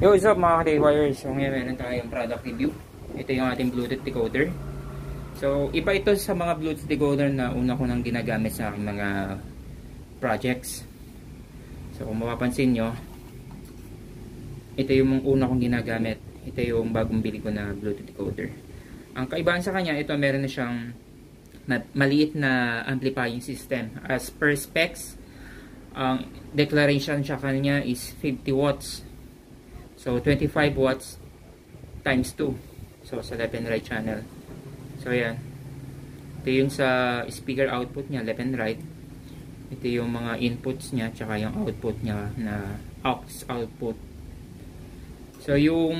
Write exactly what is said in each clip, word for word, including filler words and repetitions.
Yo, what's up mga ka-Daywires? So ngayon meron tayong product review. Ito yung ating Bluetooth decoder. So iba ito sa mga Bluetooth decoder na una ko nang ginagamit sa aking mga projects. So kung mapapansin nyo, ito yung una kong ginagamit. Ito yung bagong bili ko na Bluetooth decoder. Ang kaibahan sa kanya, ito meron na siyang maliit na amplifying system. As per specs, ang declaration sa kanya is fifty watts. So twenty-five watts times two. So sa left and right channel. So yan. Ito yung sa speaker output niya, left and right. Ito yung mga inputs niya, tsaka yung output niya na aux output. So yung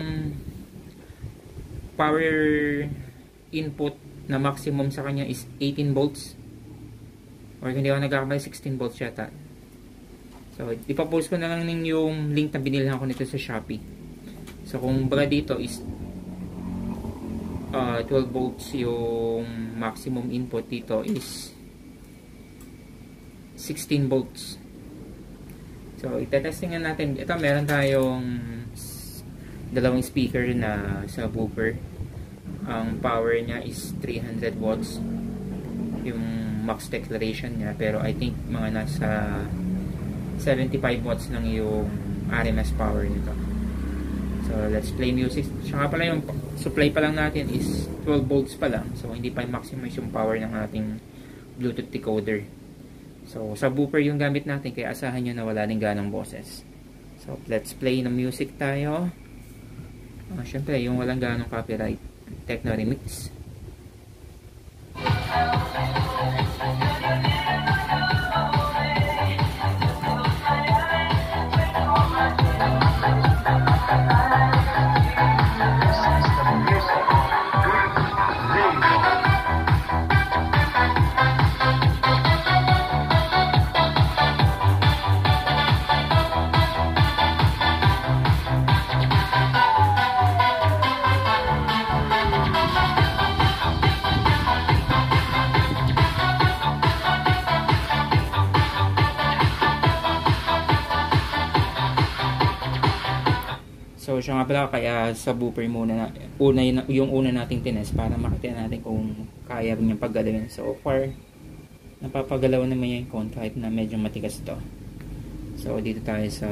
power input na maximum sa kanya is eighteen volts. Or hindi ako nagkakamali, sixteen volts yata. So, ipapost ko na lang yung link na binilhan ko nito sa Shopee. So, kung baga dito is uh, twelve volts yung maximum input, dito is sixteen volts. So, itetestingan natin. Ito, meron tayong dalawang speaker na subwoofer. Ang power niya is three hundred watts. Yung max declaration niya. Pero, I think mga nasa seventy-five watts lang yung R M S power nito. So let's play music. Saka pala yung supply pa lang natin is twelve volts pa lang. So hindi pa maximize yung power ng ating Bluetooth decoder. So subwoofer yung gamit natin, kaya asahan nyo na wala din ganang boses. So let's play ng music tayo. Uh, Siyempre yung walang ganong copyright, Techno Remix. So siya nga pala, kaya subwoofer muna na, una yun, yung una nating tinest para makita natin kung kaya rin yung paggalawin. So far napapagalaw naman yung cone kahit na medyo matigas to. So dito tayo sa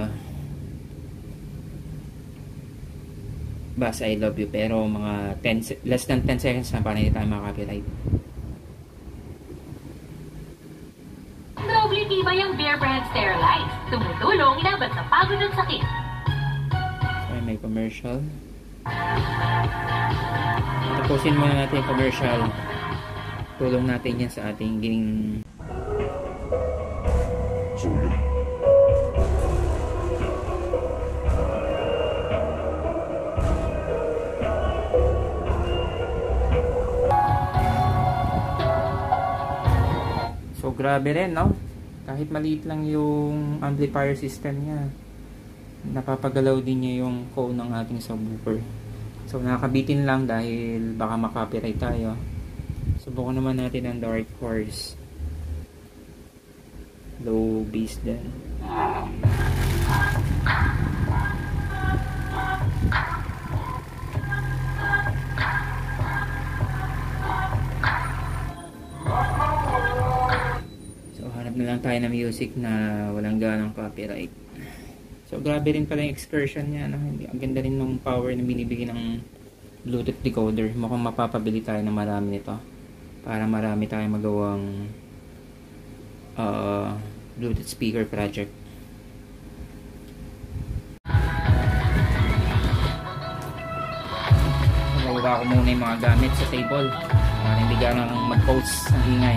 Bass I Love You, pero mga ten, less than ten seconds na para hindi tayo makaka-copyright. Doble tiba yung Bear Brand Sterilize. Tumutulong laban sa pagod at sakit. May commercial. Tapusin muna natin yung commercial. Tulong natin yan sa ating ging so grabe rin, no? Kahit maliit lang yung amplifier system niya, napapagalaw din niya yung cone ng ating subwoofer. So nakakabitin lang dahil baka makopyright tayo. Subukan naman natin ang Dark Horse. Low bass din. So hanap na lang tayo ng music na walang ganong copyright. So grabe rin pala yung excursion niya, no? Ang ganda rin ng power na binibigay ng Bluetooth decoder. Mukhang mapapabili tayo ng marami nito para marami tayong magawang uh, Bluetooth speaker project. Nagawa ko muna yung mga gamit sa table para hindi ganang mag-post ang ingay.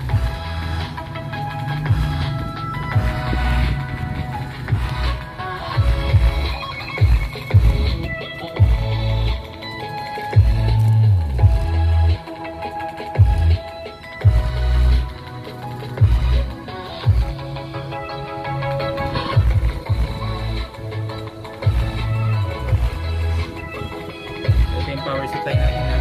Power supply natin na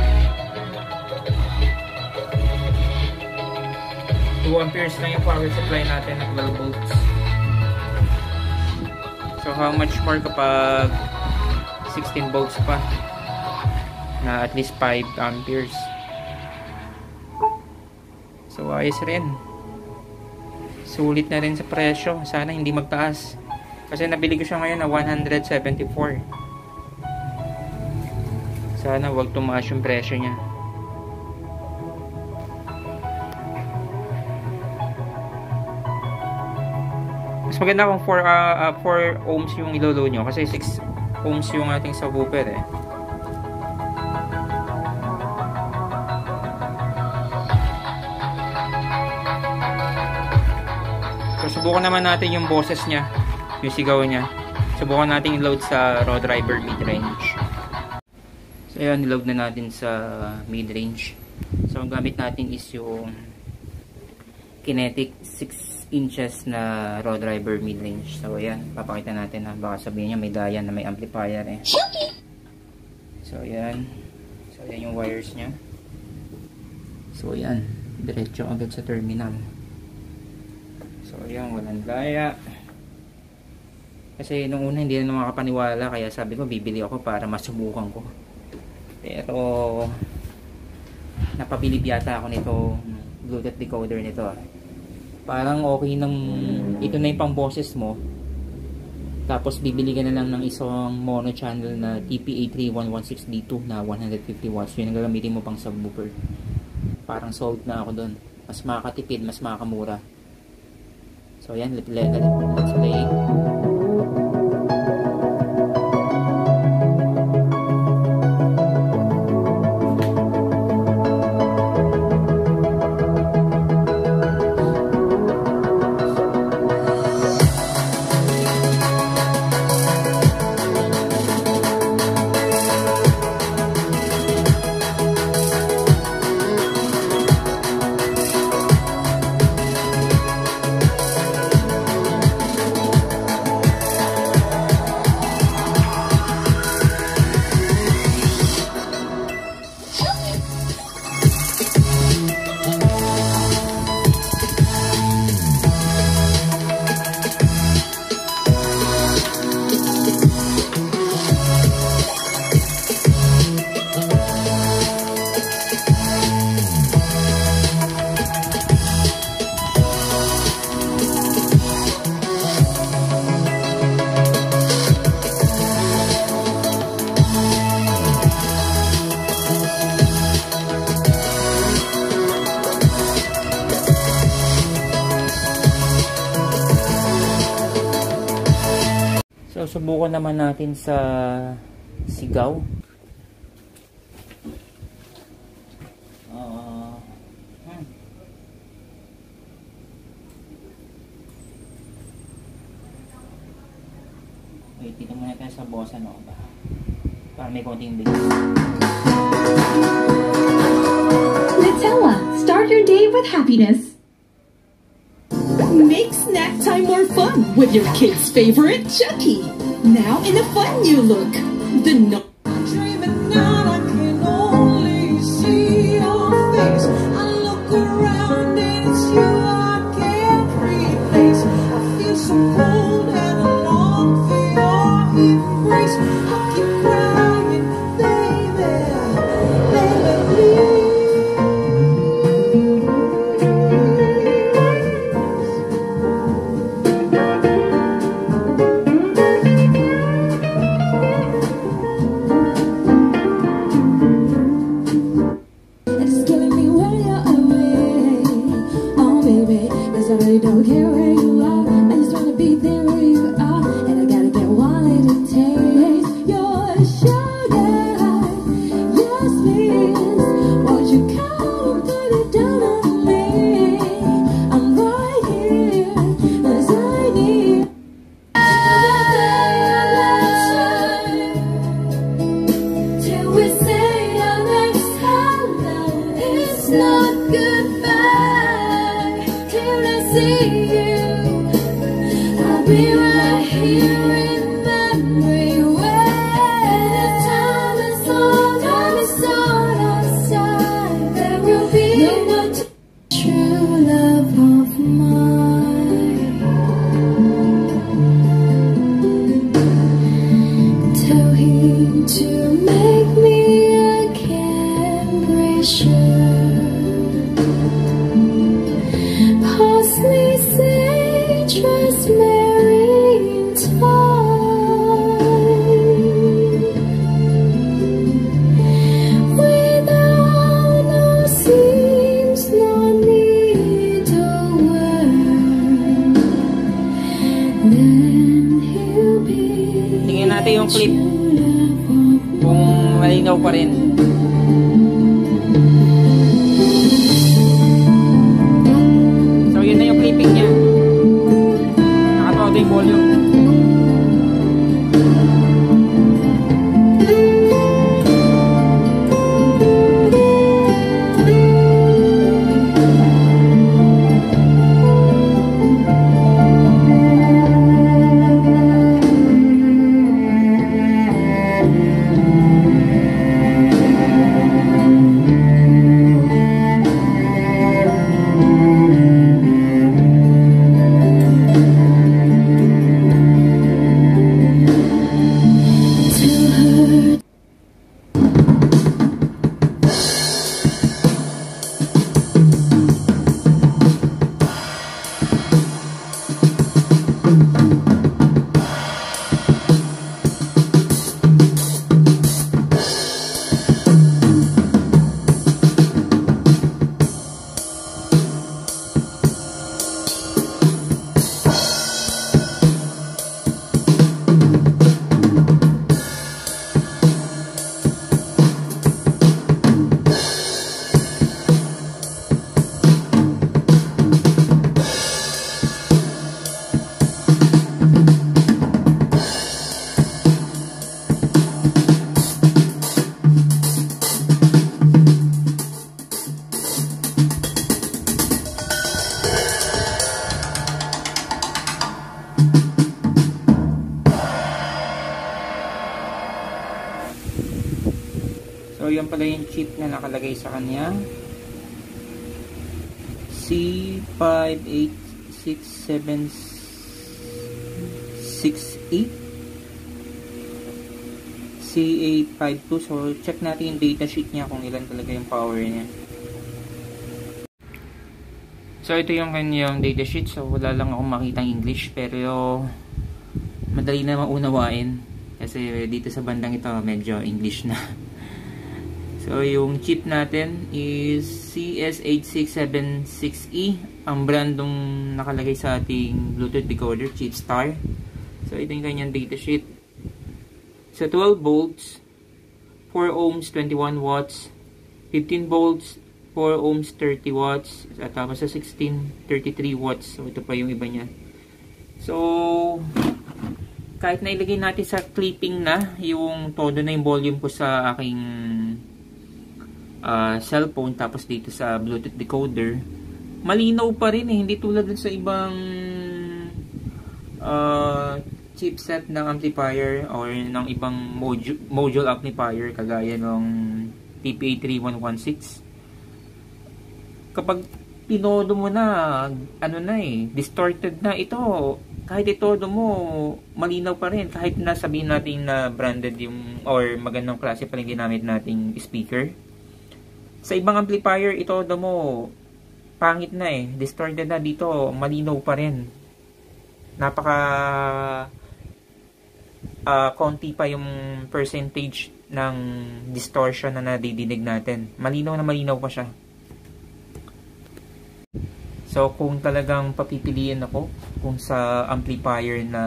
two amperes lang yung power supply natin na twelve volts. So how much more kapag sixteen volts pa na at least five amperes. So ayos rin. Sulit na rin sa presyo. Sana hindi magtaas. Kasi nabili ko siya ngayon na one hundred seventy-four. Sana wag tumaas yung presyo niya. Mas maganda kung four, uh, uh, four ohms yung ilolo nyo. Kasi six ohms yung ating subwoofer eh. So subukan naman natin yung boses niya. Yung sigaw niya. Subukan natin i-load sa raw driver mid-range. So ayan, niload na natin sa mid-range. So ang gamit natin is yung Kinetic six inches na raw driver mid-range. So ayan, papakita natin na baka sabihin niya may Dayan na may amplifier eh. So ayan. So ayan yung wires niya. So ayan, diretso agad sa terminal. So ayan, walang daya. Kasi nung una hindi na makapaniwala, kaya sabi ko bibili ako para masubukan ko. Pero napabilib yata ako nito Bluetooth decoder nito. Parang okay nang ito na yung pang boses mo. Tapos bibili ka na lang ng isang mono channel na T P A three one one six D two na one hundred fifty watts. Yun ang gagamitin mo pang subwoofer. Parang sold na ako doon. Mas makakatipid, mas makakamura. So ayan, let's play. Let's play. So, subukan naman natin sa sigaw. Uh, hmm. Wait, dito muna tayo sa bossa nova. Para may konting bass. Nutella, start your day with happiness. Make snack time more fun with your kid's favorite Chucky. Now in a fun new look. The no Dreaming now I can only see your face. I look around and it's you I can't replace. I feel so cold and I long for your embrace. I keep crying, baby, baby, please. yung clip kung malinaw pa rin. So yun na yung clipping niya. Nakatodo yung volume. So yan pala yung chip na nakalagay sa kanya, C five eight six seven six eight C eight five two. So check natin yung datasheet niya kung ilan talaga yung power niya. So ito yung kanyang datasheet. So wala lang akong makitang English, pero madali na maunawain kasi dito sa bandang ito medyo English na. So yung chip natin is C S eight six seven six E. Ang brandong nakalagay sa ating Bluetooth decoder, Chipstar. So ito yung kanyang datasheet. Sa twelve volts, four ohms, twenty-one watts, fifteen volts, four ohms, thirty watts, at tapos sa sixteen, thirty-three watts. So ito pa yung iba niya. So kahit na ilagay natin sa clipping na yung todo na yung volume ko sa aking uh, cellphone, tapos dito sa Bluetooth decoder, malinaw pa rin eh. Hindi tulad dun sa ibang uh, chipset ng amplifier or ng ibang module, module amplifier kagaya ng T P A three one one six. Kapag pinodo mo na, ano na eh, distorted na. Ito, kahit itodo mo, malinaw pa rin. Kahit na sabihin natin na branded yung, or magandang klase pa rin ginamit nating speaker. Sa ibang amplifier, itodo mo, pangit na eh. Distorted na. Dito, malinaw pa rin. Napaka uh, konti pa yung percentage ng distortion na nadidinig natin. Malinaw na malinaw pa siya. So, kung talagang papipiliin ako, kung sa amplifier na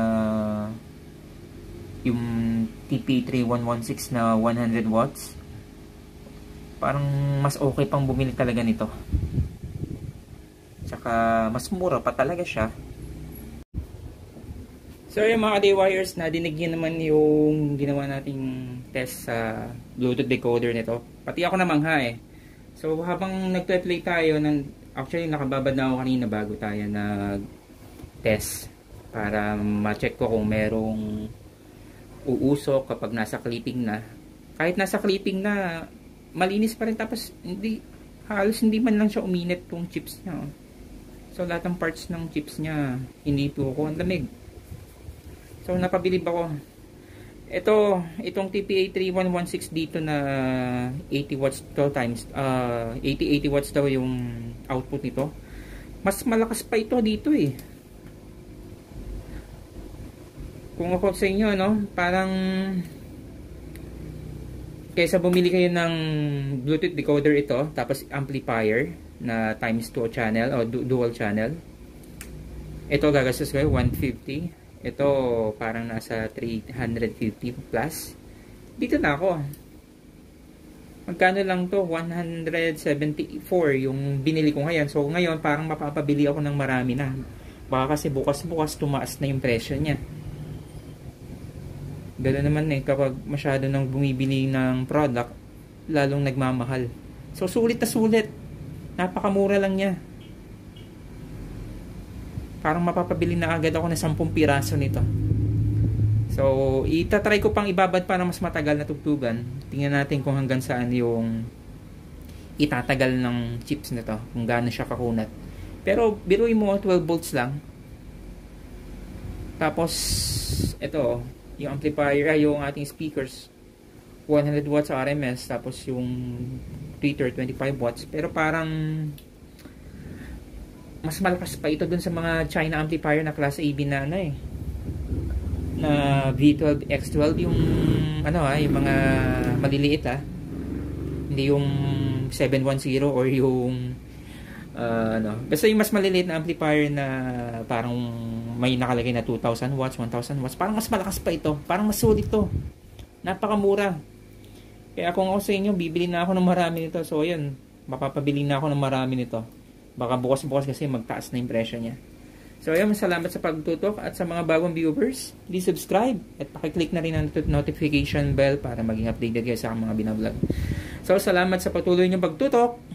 yung T P A three one one six na one hundred watts, parang mas okay pang bumili talaga nito. Tsaka, mas mura pa talaga siya. So, yung mga Daywires, nadinig nyo naman yung ginawa nating test sa Bluetooth decoder nito. Pati ako namangha eh. So, habang nagpe-play tayo ng... Actually, nakababad na ako kanina bago tayo nag-test para ma-check ko kung merong uusok kapag nasa clipping na. Kahit nasa clipping na, malinis pa rin, tapos hindi, halos hindi man lang siya uminit tong chips niya. So, lahat ng parts ng chips niya, hindi po ko ang lamig. So, napabilib ako. Ito, itong T P A three one one six dito na eighty watts to times, uh, eighty eighty watts daw yung output nito. Mas malakas pa ito dito eh. Kung ako sa inyo, no, parang kaysa bumili kayo ng Bluetooth decoder ito, tapos amplifier na times two channel o du dual channel. Ito gagastos kayo one fifty. Ito, parang nasa three hundred fifty plus. Dito na ako. Magkano lang to? one hundred seventy-four yung binili ko ngayon. So, ngayon, parang mapapabili ako ng marami na. Baka kasi bukas-bukas tumaas na yung presyo niya. Ganoon naman eh, kapag masyado nang bumibili ng product, lalong nagmamahal. So, sulit na sulit. Napakamura lang niya. Parang mapapabili na agad ako ng sampung piraso nito. So, itatry ko pang ibabad para mas matagal na tugtugan. Tingnan natin kung hanggang saan yung itatagal ng chips nito. Kung gaano siya kakunat. Pero, biruin mo, twelve volts lang. Tapos, ito, yung amplifier, yung ating speakers, one hundred watts R M S. Tapos, yung tweeter, twenty-five watts. Pero parang mas malakas pa ito dun sa mga China amplifier na class A B na ano eh. Na V twelve X twelve, yung ano ha, yung mga maliliit ha. Hindi yung seven ten or yung uh, ano. Basta yung mas maliliit na amplifier na parang may nakalagay na two thousand watts, one thousand watts. Parang mas malakas pa ito. Parang mas sulit to. Napakamura. Kaya kung ako sa inyo, bibili na ako ng marami nito. So ayun, mapapabili na ako ng marami nito. Baka bukas-bukas kasi magtaas na yung presyo niya. So ayun, salamat sa pagtutok at sa mga bagong viewers, please subscribe at pakiclick na rin ang notification bell para maging updated kayo sa mga binablog. So salamat sa patuloy niyong pagtutok.